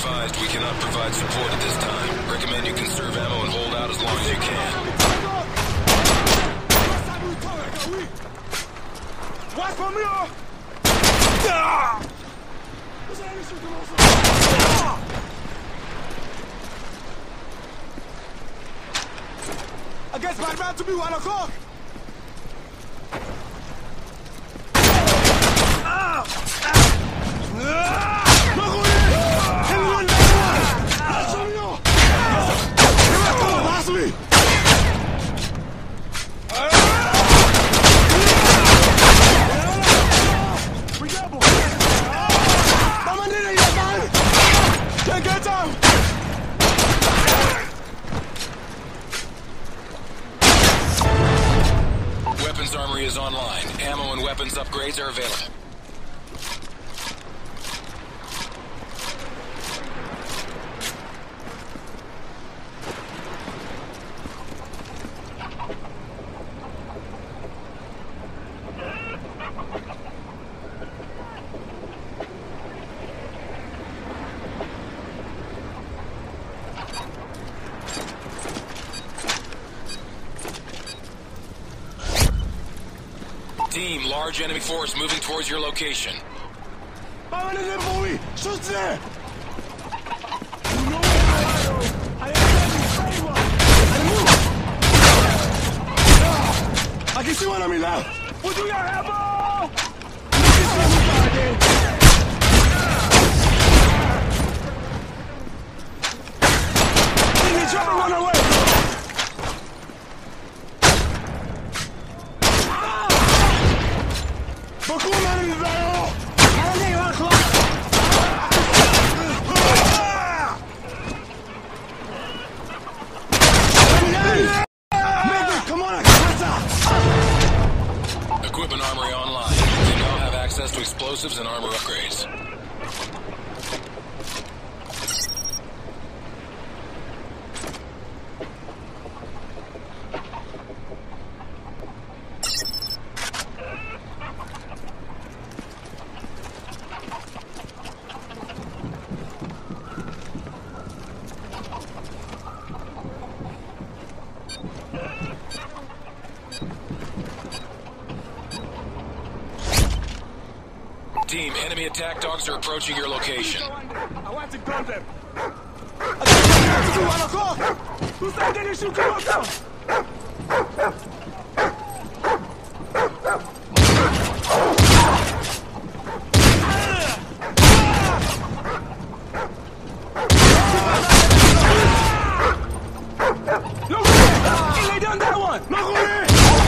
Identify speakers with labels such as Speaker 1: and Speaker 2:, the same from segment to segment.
Speaker 1: advised, we cannot provide support at this time. Recommend you conserve ammo and hold out as long as you can.
Speaker 2: Watch for me! I guess my man to be 1 o'clock!
Speaker 1: Weapons armory is online. Ammo and weapons upgrades are available. Team, large enemy force moving towards your location. I
Speaker 2: can see one on me now. Would you have ammo? Try to run away.
Speaker 1: Equipment armory online. You now have access to explosives and armor upgrades. Team, enemy attack dogs are approaching your location.
Speaker 2: I want to gun them. Who said they didn't shoot you? Lay down that one!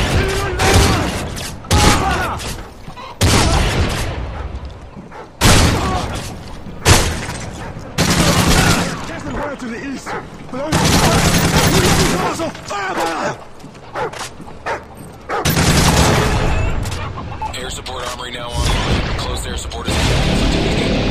Speaker 2: To the east.
Speaker 1: Air support armory now online. Close air support is available for taking.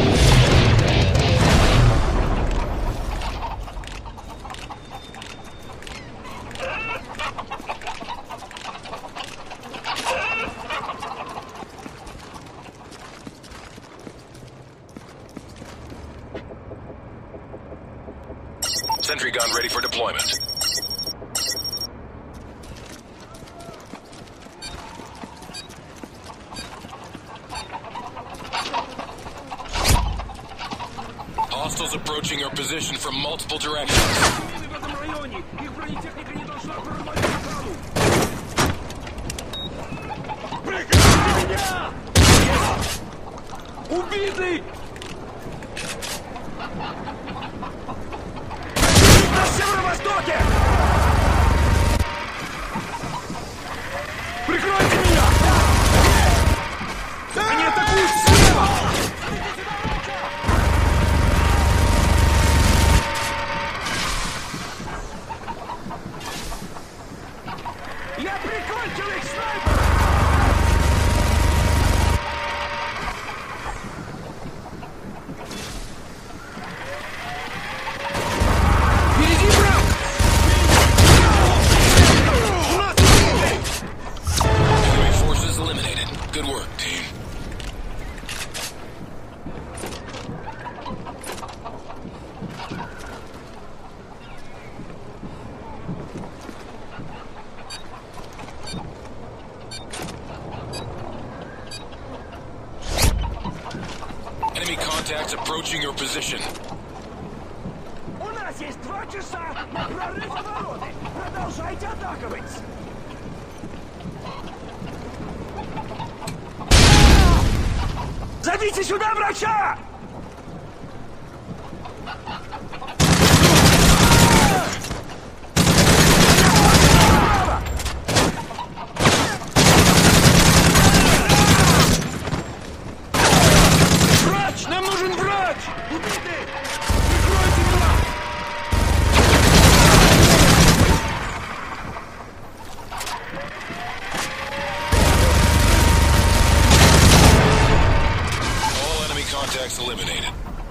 Speaker 1: Sentry gun ready for deployment. Hostiles approaching your position from multiple directions.
Speaker 2: Убитый! На северо-востоке! Прикройте меня! Они атакуют слева! Я прикончил их, снайпер!
Speaker 1: Good work, team. contacts approaching your position.
Speaker 2: У нас есть 2 часа на прорыв обороны. Продолжайте атаковать. Зовите сюда врача! Врач! Нам нужен врач! Убиты! Прикройте меня!
Speaker 1: All enemy contacts eliminated.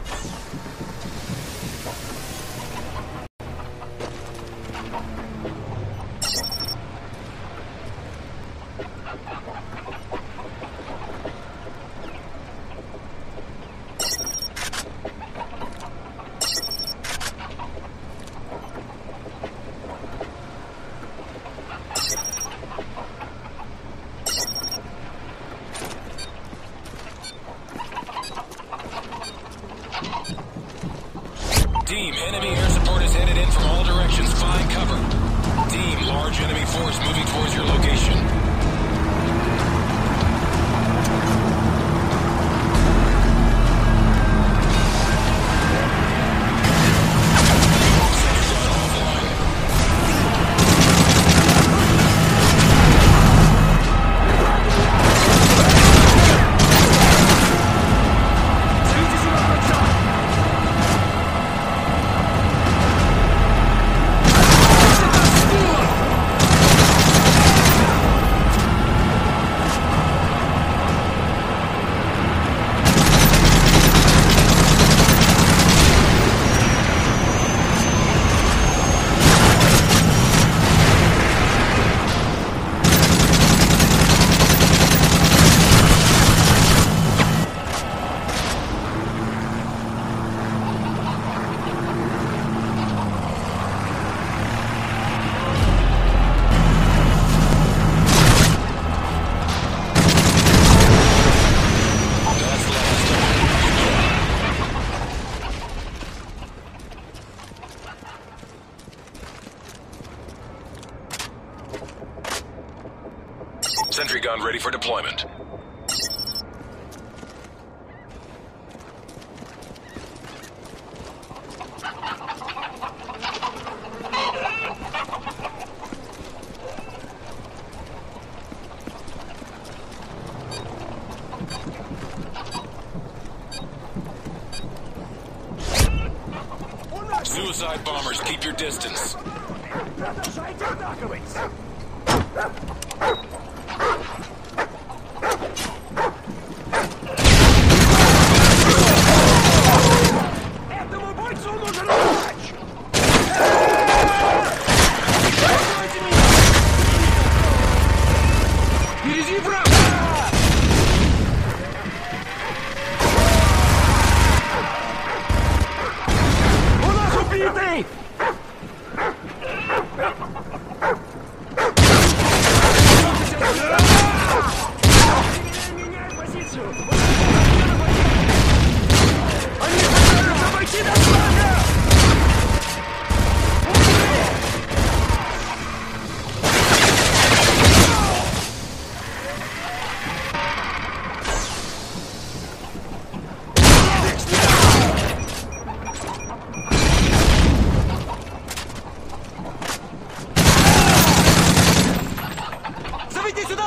Speaker 1: Team, enemy air support is headed in from all directions. Find cover. Team, large enemy force moving towards your location. Sentry gun ready for deployment. Suicide bombers, keep your distance.
Speaker 2: Продолжайте атаковать! Этому бойцу нужен врач! Прикройте меня! Впереди враг! У нас убитый! Меняем позицию! Они пытаются обойти до флага! Зовите сюда!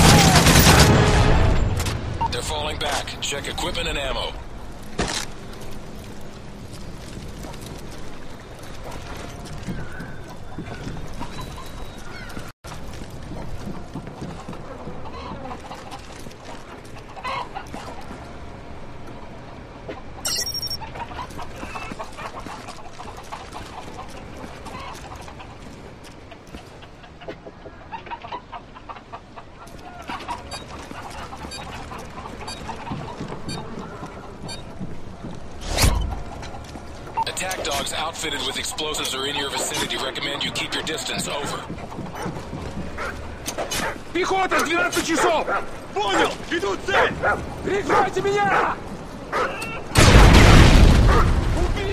Speaker 1: They're falling back. Check equipment and ammo. Attack dogs outfitted with explosives are in your vicinity. Recommend you keep your distance. Over.
Speaker 2: Пехота, 12 часов! Понял! Иду цель! Прикройте меня!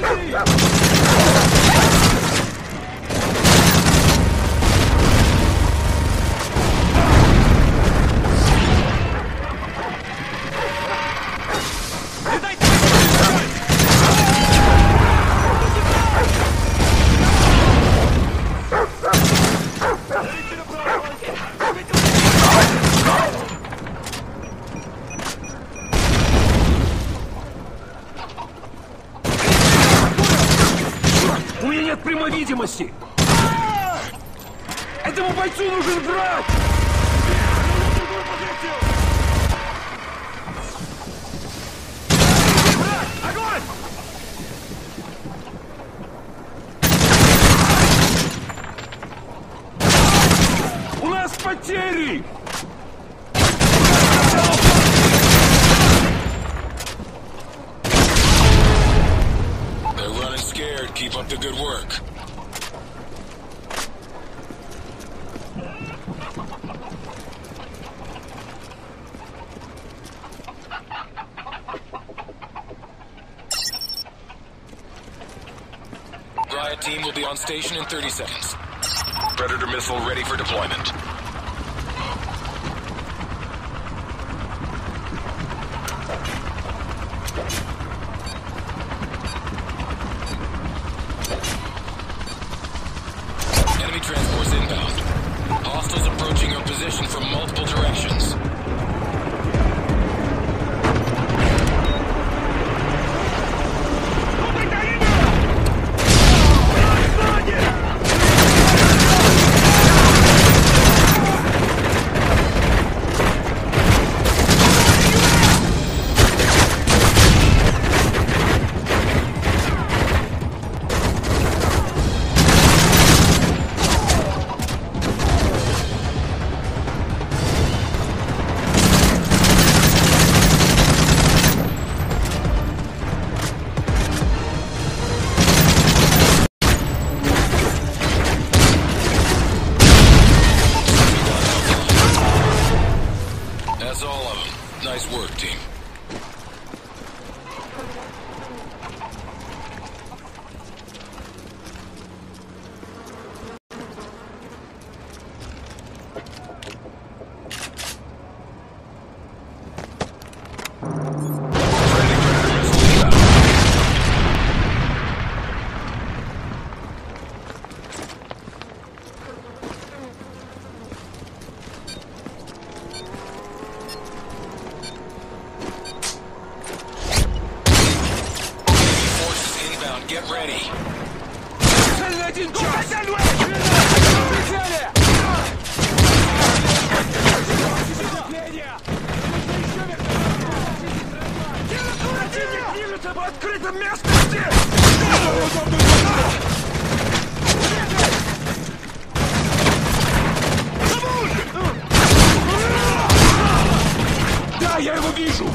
Speaker 2: У меня нет прямой видимости! Этому бойцу нужен враг! Враг! Огонь! У нас потери!
Speaker 1: They're running scared. Keep up the good work. Riot team will be on station in 30 seconds. Predator missile ready for deployment. Enemy transports inbound. Hostiles approaching your position from multiple directions. That's all of them. Nice work, team. Get ready.
Speaker 2: Противник движется в открытом местности! Да, я его вижу!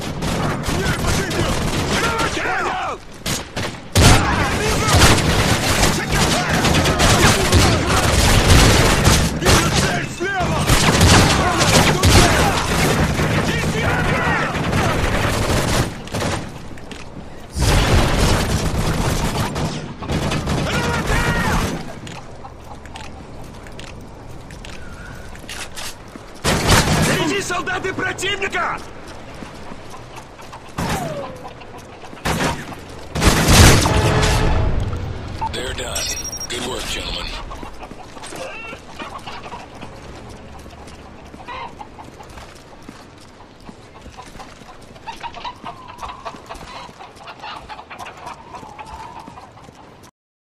Speaker 2: Солдаты противника!
Speaker 1: They're done. Good work, gentlemen.